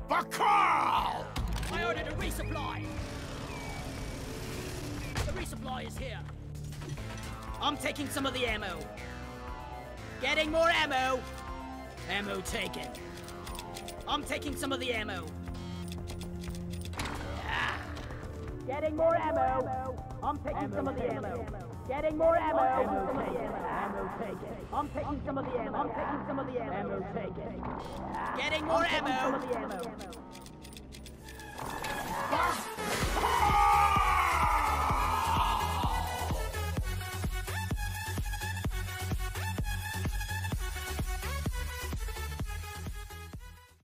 Bakal! I ordered a resupply! The resupply is here. I'm taking some of the ammo. Getting more ammo! Ammo taken. I'm taking some of the ammo. Getting more ammo! I'm taking some of the ammo. Getting more ammo! Ammo taken. Ammo taken. I'm taking some of the ammo. I'm taking some of the ammo. Ammo taken. Getting more ammo! Some of the ammo.